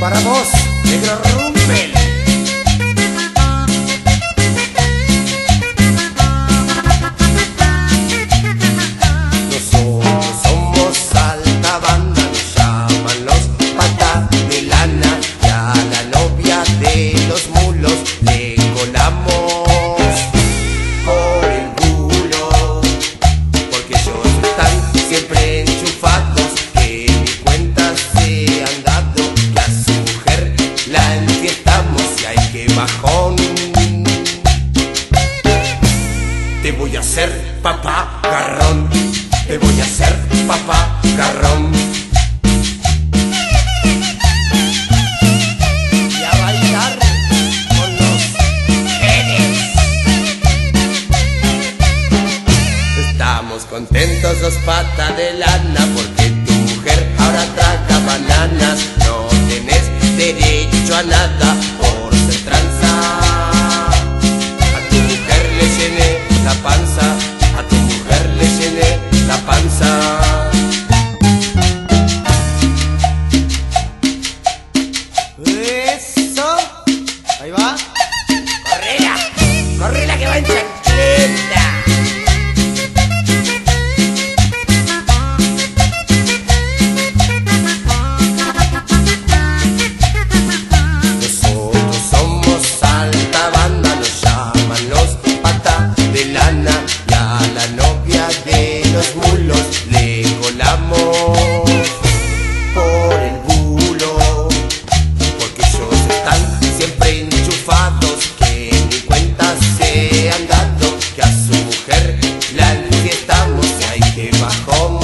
para vos, negro Rumbel. Nosotros somos alta banda, nos llaman los patas de lana, y a la novia de los mulos le colamos por el bulo, porque ellos están siempre enchufados, que ni cuenta se han dado, que a su mujer la enfiestamos y hay que bajón. Te voy a hacer papá garrón, te voy a hacer papá garrón. Y a bailar con los genes. Estamos contentos los patas de lana, porque tu mujer ahora traga bananas. No tenés derecho a nada por ser tranza. A tu mujer le llené la panza, a tu mujer le llené la panza. Eso, ahí va. Correla, correla que va en chancleta. Nosotros somos alta banda, nos llaman los patas de lana, y a la novia de los mulos le colamos por el bulo, porque ellos están siempre enchufados, que ni cuenta se han dado, que a su mujer la enfiestamos y hay que bajón.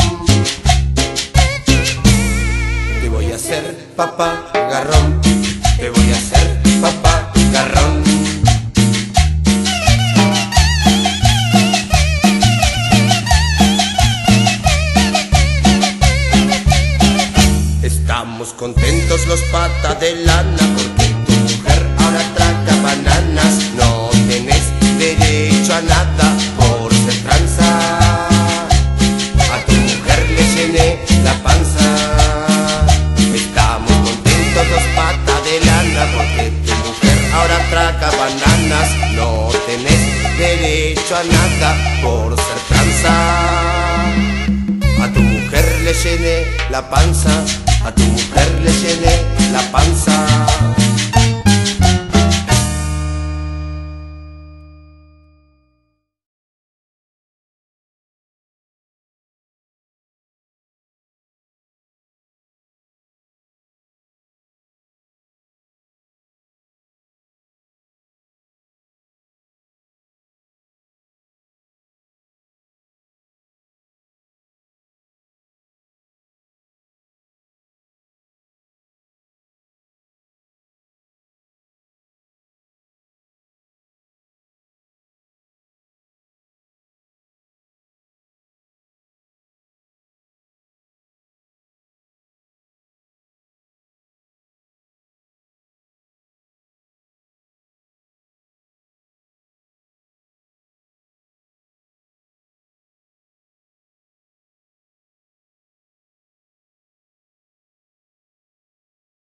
Te voy a hacer papá garrón, te voy a hacer papá garrón. Estamos contentos los patas de lana, porque tu mujer ahora traga bananas. No tenés derecho a nada por ser tranza. A tu mujer le llené la panza. Estamos contentos los patas de lana, porque tu mujer ahora traga bananas. No tenés derecho a nada por ser tranza. A tu mujer le llené la panza, a tu mujer le llené la panza.